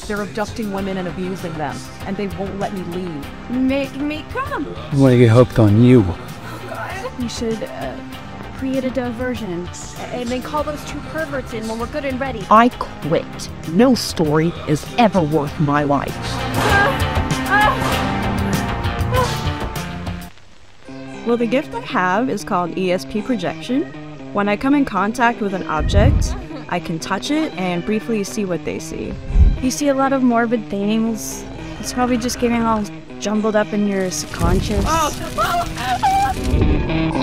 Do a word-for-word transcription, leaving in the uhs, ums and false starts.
They're abducting women and abusing them, and they won't let me leave. Make me come. I want to get hooked on you. We should uh, create a diversion and then call those two perverts in when we're good and ready. I quit. No story is ever worth my life. Well, the gift I have is called E S P projection. When I come in contact with an object, I can touch it and briefly see what they see. You see a lot of morbid things. It's probably just getting all jumbled up in your subconscious. Oh.